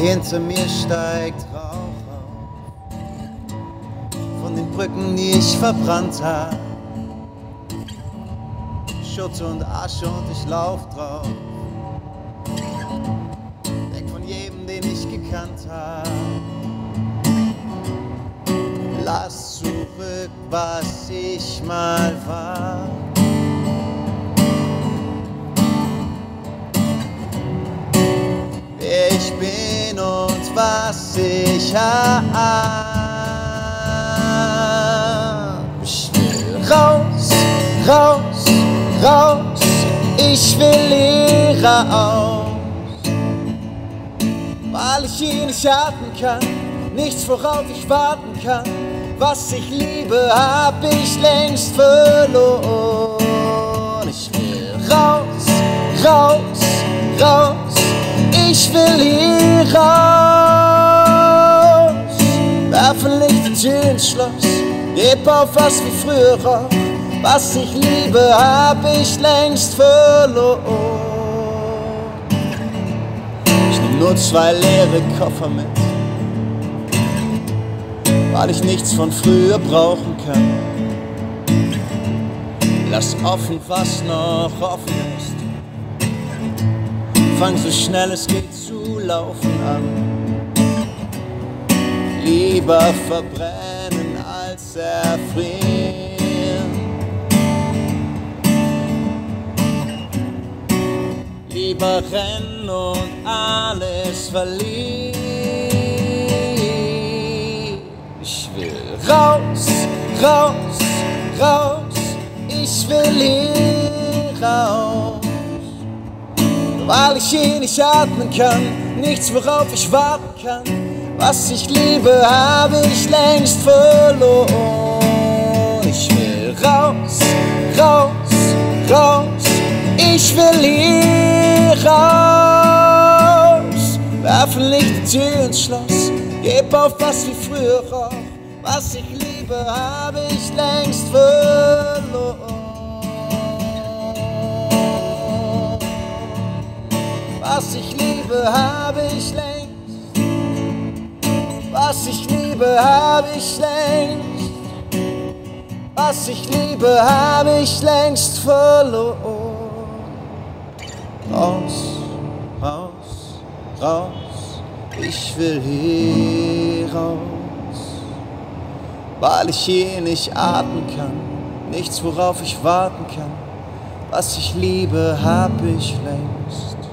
Hinter mir steigt Rauch auf, von den Brücken, die ich verbrannt hab. Schutt und Asche und ich lauf drauf, weg von jedem, den ich gekannt hab. Lass zurück, was ich mal war. Wer ich bin und was ich hab. Ich will raus, raus, raus. Ich will hier raus, weil ich ihn nicht atmen kann. Nichts, worauf ich warten kann. Was ich liebe, hab ich längst verloren. Ich will raus, raus, raus. Ich will hier raus. Werfen Licht und Tür ins Schloss. Geb auf, was wie früher auch. Was ich liebe, hab ich längst verloren. Ich nehm nur 2 leere Koffer mit, weil ich nichts von früher brauchen kann. Lass offen, was noch offen ist. Fang so schnell es geht zu laufen an. Lieber verbrennen als erfrieren. Lieber rennen und alles verlieren. Ich will raus, raus, raus. Ich will hier raus, weil ich hier nicht atmen kann. Nichts, worauf ich warten kann. Was ich liebe, habe ich längst verloren. Ich will raus, raus, raus. Ich will hier raus. Werfen Licht und Tür ins Schloss. Geb auf, was wie früher auch. Was ich liebe, habe ich längst verloren. Was ich liebe, habe ich längst. Was ich liebe, habe ich längst. Was ich liebe, habe ich längst verloren. Raus, raus, raus. Ich will hier raus, weil ich hier nicht atmen kann. Nichts, worauf ich warten kann. Was ich liebe, hab ich längst